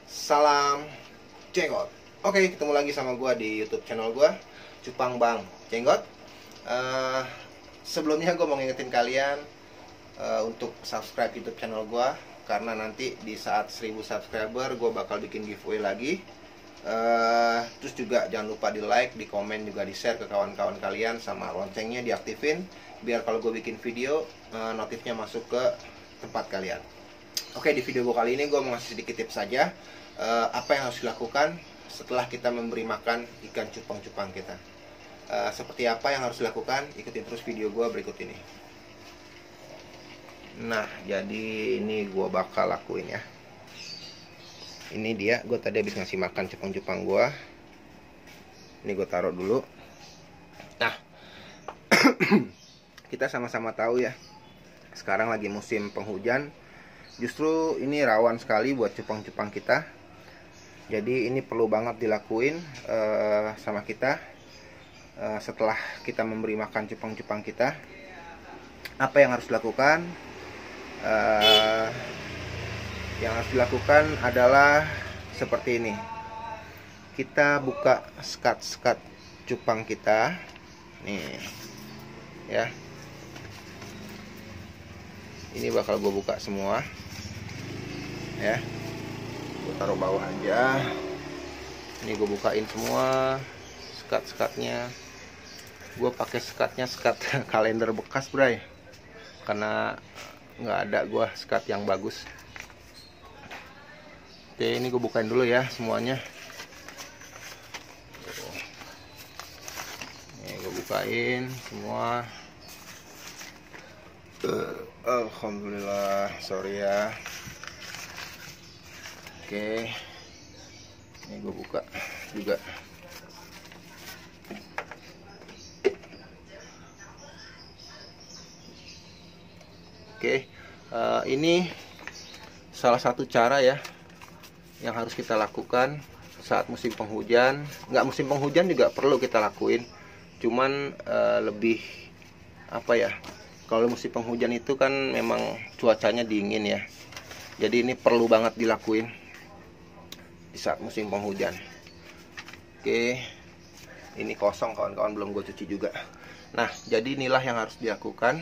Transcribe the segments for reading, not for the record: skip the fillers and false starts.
Salam Jenggot. Oke, ketemu lagi sama gue di YouTube channel gue, Cupang Bang Jenggot. Sebelumnya gue mau ngingetin kalian untuk subscribe YouTube channel gue, karena nanti di saat 1000 subscriber gue bakal bikin giveaway lagi. Terus juga jangan lupa di like, di komen, juga di share ke kawan-kawan kalian, sama loncengnya diaktifin biar kalau gue bikin video notifnya masuk ke tempat kalian. Oke, di video gue kali ini gue mau ngasih sedikit tips saja apa yang harus dilakukan setelah kita memberi makan ikan cupang-cupang kita. Seperti apa yang harus dilakukan, ikutin terus video gue berikut ini. Nah, jadi ini gue bakal lakuin ya. Ini dia, gue tadi habis ngasih makan cupang-cupang gue. Ini gue taruh dulu. Nah, kita sama-sama tahu ya, sekarang lagi musim penghujan. Justru ini rawan sekali buat cupang-cupang kita. Jadi ini perlu banget dilakuin sama kita setelah kita memberi makan cupang-cupang kita. Apa yang harus dilakukan? Yang harus dilakukan adalah seperti ini. Kita buka sekat-sekat cupang kita. Nih, ya. Ini bakal gue buka semua. Ya, gue taruh bawah aja. Ini gue bukain semua sekat-sekatnya. Gue pakai sekatnya sekat kalender bekas, bray, karena nggak ada gue sekat yang bagus. Oke, ini gue bukain dulu ya semuanya. Ini gue bukain semua. Alhamdulillah, sorry ya. Oke, ini gue buka juga. Oke, ini salah satu cara ya yang harus kita lakukan saat musim penghujan. Nggak musim penghujan juga perlu kita lakuin, cuman lebih apa ya, kalau musim penghujan itu kan memang cuacanya dingin ya, jadi ini perlu banget dilakuin di saat musim penghujan. Oke, ini kosong kawan-kawan, belum gue cuci juga. Nah, jadi inilah yang harus dilakukan.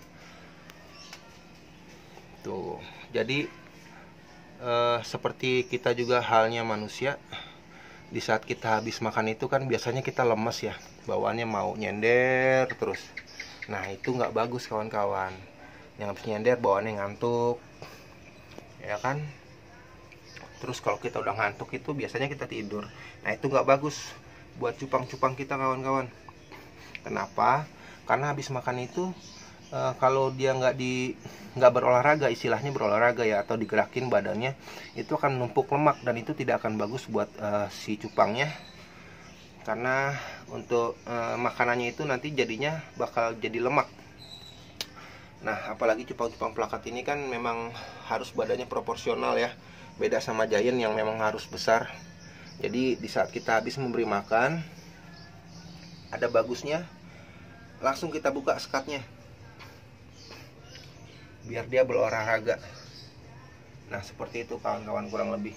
Tuh, jadi seperti kita juga halnya manusia, di saat kita habis makan itu kan biasanya kita lemes ya, bawaannya mau nyender terus. Nah, itu nggak bagus kawan-kawan. Yang habis nyender bawaannya ngantuk, ya kan? Terus kalau kita udah ngantuk itu biasanya kita tidur. Nah, itu nggak bagus buat cupang-cupang kita kawan-kawan. Kenapa? Karena habis makan itu kalau dia nggak berolahraga, istilahnya berolahraga ya, atau digerakin badannya, itu akan numpuk lemak, dan itu tidak akan bagus buat si cupangnya. Karena untuk makanannya itu nanti jadinya bakal jadi lemak. Nah, apalagi cupang-cupang plakat ini kan memang harus badannya proporsional ya, beda sama giant yang memang harus besar. Jadi di saat kita habis memberi makan, ada bagusnya langsung kita buka sekatnya biar dia berolahraga. Nah, seperti itu kawan-kawan kurang lebih.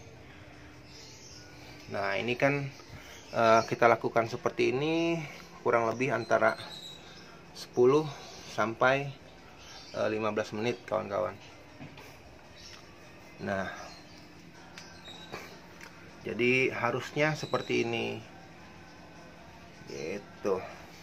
Nah, ini kan kita lakukan seperti ini kurang lebih antara 10 sampai 15 menit kawan-kawan. Nah, jadi harusnya seperti ini gitu.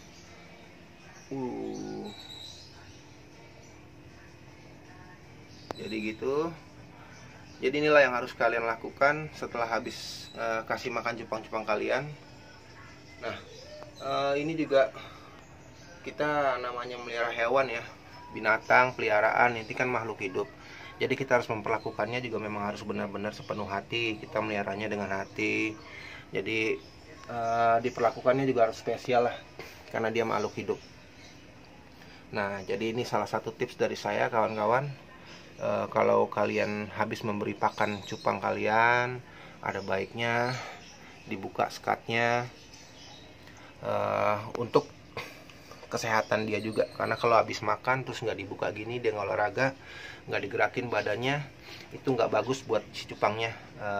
Jadi gitu. Jadi inilah yang harus kalian lakukan setelah habis kasih makan cupang-cupang kalian. Nah, ini juga kita namanya melihara hewan ya, binatang peliharaan, ini kan makhluk hidup. Jadi kita harus memperlakukannya juga memang harus benar-benar sepenuh hati. Kita meliharanya dengan hati. Jadi diperlakukannya juga harus spesial lah, karena dia makhluk hidup. Nah, jadi ini salah satu tips dari saya kawan-kawan. Kalau kalian habis memberi pakan cupang kalian, ada baiknya dibuka sekatnya untuk kesehatan dia juga. Karena kalau habis makan terus nggak dibuka gini, dia nggak olahraga, nggak digerakin badannya, itu nggak bagus buat si cupangnya.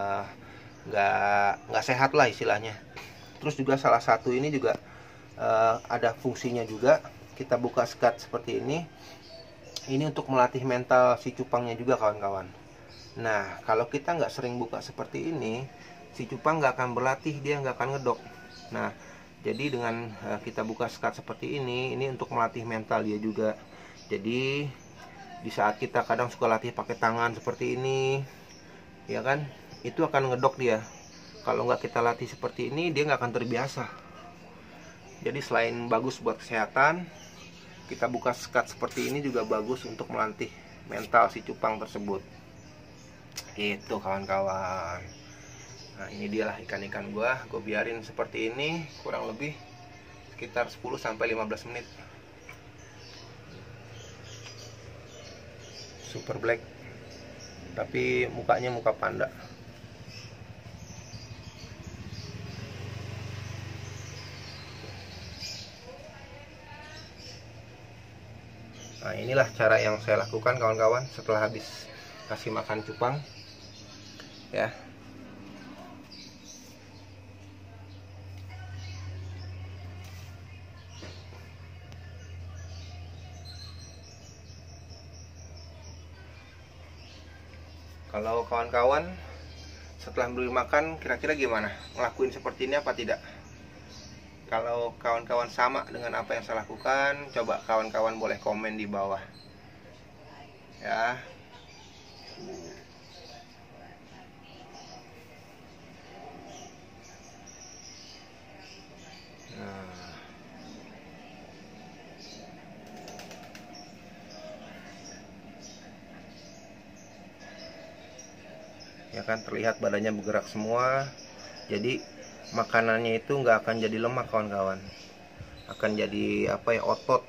Nggak sehat lah istilahnya. Terus juga salah satu ini juga ada fungsinya juga. Kita buka skat seperti ini untuk melatih mental si cupangnya juga, kawan-kawan. Nah, kalau kita nggak sering buka seperti ini, si cupang nggak akan berlatih, dia nggak akan ngedok. Nah, jadi dengan kita buka skat seperti ini untuk melatih mental dia juga. Jadi di saat kita kadang suka latih pakai tangan seperti ini, ya kan, itu akan ngedok dia. Kalau nggak kita latih seperti ini, dia nggak akan terbiasa. Jadi selain bagus buat kesehatan, kita buka skat seperti ini juga bagus untuk melatih mental si cupang tersebut. Itu, kawan-kawan. Nah, ini dialah ikan-ikan gue biarin seperti ini kurang lebih sekitar 10-15 menit. Super black, tapi mukanya muka panda. Nah, inilah cara yang saya lakukan, kawan-kawan, setelah habis kasih makan cupang, ya. Kalau kawan-kawan setelah beri makan, kira-kira gimana? Ngelakuin seperti ini apa tidak? Kalau kawan-kawan sama dengan apa yang saya lakukan, coba kawan-kawan boleh komen di bawah, ya. Nah, ya kan, terlihat badannya bergerak semua. Jadi makanannya itu nggak akan jadi lemak, kawan-kawan, akan jadi apa ya, otot.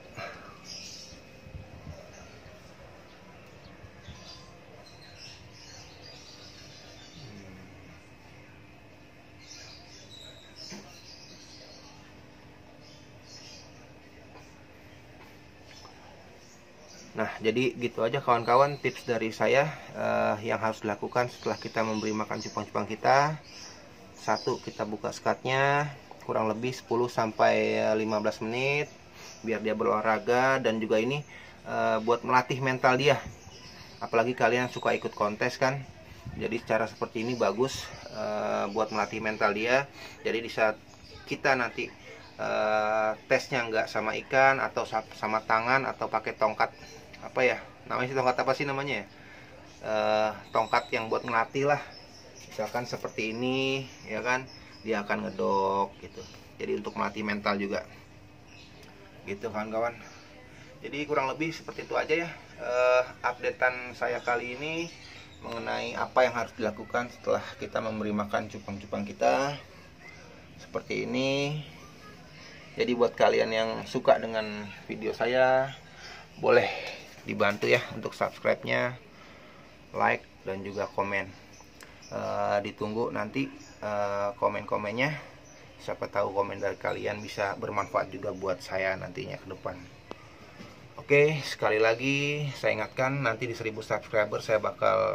Nah, jadi gitu aja, kawan-kawan, tips dari saya yang harus dilakukan setelah kita memberi makan cupang-cupang kita. Satu, kita buka skatnya kurang lebih 10-15 menit biar dia berolahraga, dan juga ini buat melatih mental dia. Apalagi kalian suka ikut kontes kan, jadi cara seperti ini bagus buat melatih mental dia. Jadi di saat kita nanti tesnya nggak sama ikan atau sama tangan atau pakai tongkat, apa ya namanya, tongkat apa sih namanya ya, tongkat yang buat ngelatih lah, misalkan seperti ini, ya kan, dia akan ngedok gitu. Jadi untuk melatih mental juga, gitu, kawan-kawan. Jadi kurang lebih seperti itu aja ya updatean saya kali ini mengenai apa yang harus dilakukan setelah kita memberi makan cupang-cupang kita seperti ini. Jadi buat kalian yang suka dengan video saya, boleh dibantu ya untuk subscribe-nya, like, dan juga komen. Ditunggu nanti komen-komennya, siapa tahu komen dari kalian bisa bermanfaat juga buat saya nantinya ke depan. Oke, sekali lagi saya ingatkan, nanti di 1000 subscriber saya bakal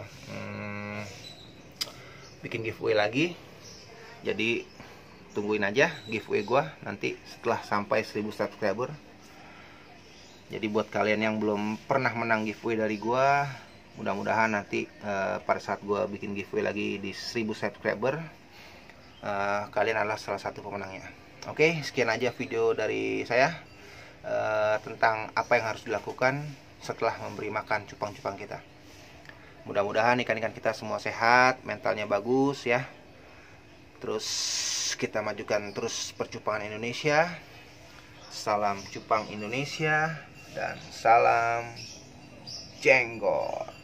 bikin giveaway lagi. Jadi tungguin aja giveaway gua nanti setelah sampai 1000 subscriber. Jadi buat kalian yang belum pernah menang giveaway dari gua, mudah-mudahan nanti pada saat gue bikin giveaway lagi di 1000 subscriber, kalian adalah salah satu pemenangnya. Oke, sekian aja video dari saya tentang apa yang harus dilakukan setelah memberi makan cupang-cupang kita. Mudah-mudahan ikan-ikan kita semua sehat, mentalnya bagus ya. Terus kita majukan terus percupangan Indonesia. Salam cupang Indonesia dan salam jenggot.